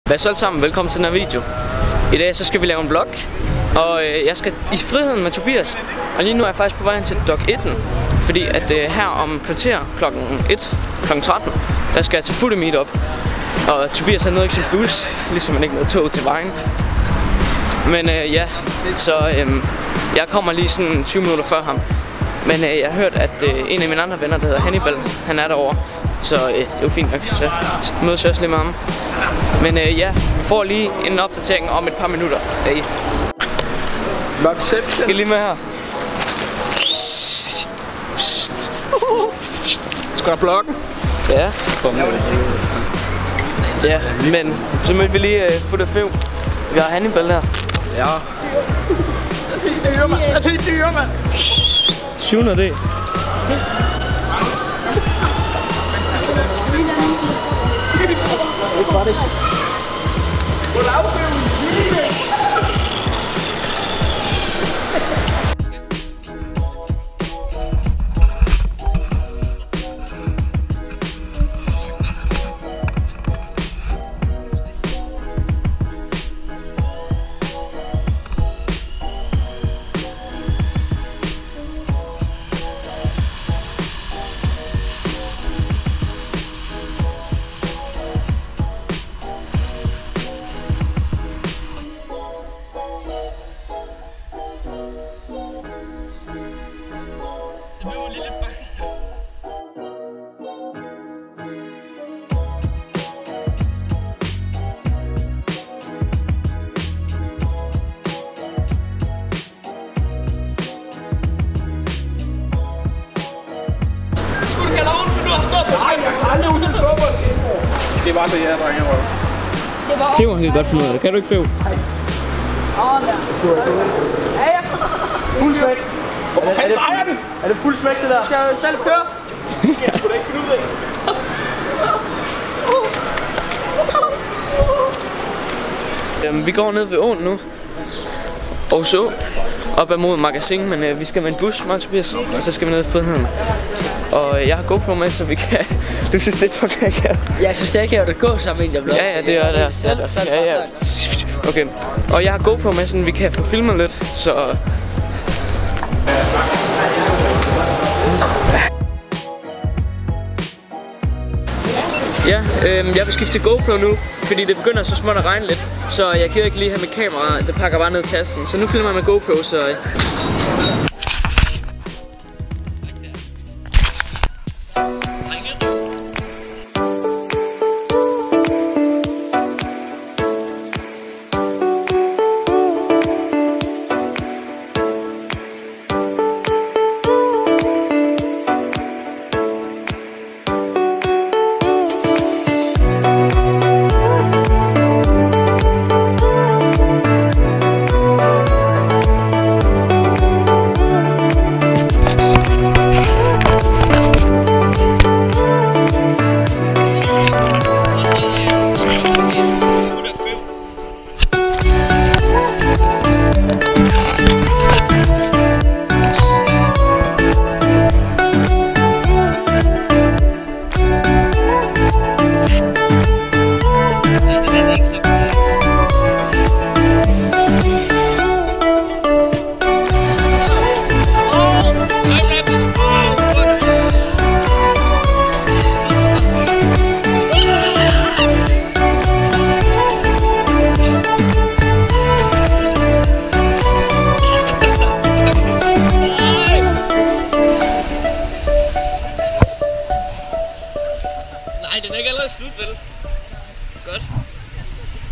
Hvad så alle sammen? Velkommen til den her video. I dag så skal vi lave en vlog, og jeg skal i friheden med Tobias. Og lige nu er jeg faktisk på vej til Dok 1, fordi at her om kvarter klokken 13, der skal jeg til Foodie Meetup. Og Tobias har nødt ikke sin bus, ligesom han ikke nåede tog til vejen. Men ja, så jeg kommer lige sådan 20 minutter før ham. Men jeg har hørt, at en af mine andre venner, der hedder Hannibal, han er derovre. Så det er jo fint nok, så mødes jeg også lige med ham. Men ja, vi får lige en opdatering om et par minutter. Hey. Skal lige med her. Skal der bloggen? Ja. Ja, men så mødte vi lige Fotofev. Vi har Hannibal der. Ja. Det er dyre, mand. Det er dyre, mand. 700 det. Det var så jeg, drenge. Fev, han kan godt finde ud af det. Kan du ikke, Fev? Ja. Fuld smæk. Hvorfor fanden drejer den? Er det fuld smæk det der? Skal jeg selv køre? Jeg skulle da ikke finde ud af det. Vi går ned ved åen nu. Og så op ad mod magasin, men vi skal med en bus, mig og Tobias, og så skal vi ned i friheden. Og jeg har GoPro med, så vi kan... Du synes det er for kære. Jeg synes det ikke, at det går sammen med vlog. Ja, det er det. Ja. Okay. Og jeg har GoPro med, så vi kan få filmet lidt, så... Ja, jeg vil skifte til GoPro nu, fordi det begynder så småt at regne lidt. Så jeg gider ikke lige have mit kamera, det pakker bare ned i tasken. Så nu filmer jeg med GoPro, så... Nej, den er ikke allerede slut, vel? Godt.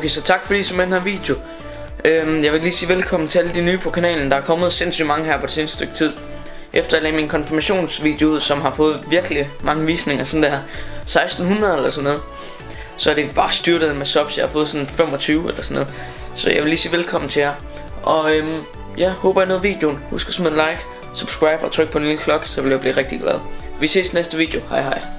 Okay, så tak fordi I så med den her video. Jeg vil lige sige velkommen til alle de nye på kanalen. Der er kommet sindssygt mange her på det seneste stykke tid. Efter jeg lagde min konfirmationsvideo ud, som har fået virkelig mange visninger, sådan der 1600 eller sådan noget, så er det bare styrtet med subs. Jeg har fået sådan 25 eller sådan noget. Så jeg vil lige sige velkommen til jer. Og jeg håber I nåede videoen. Husk at smide en like, subscribe og tryk på den lille klokke, så vil jeg blive rigtig glad. Vi ses i næste video. Hej hej.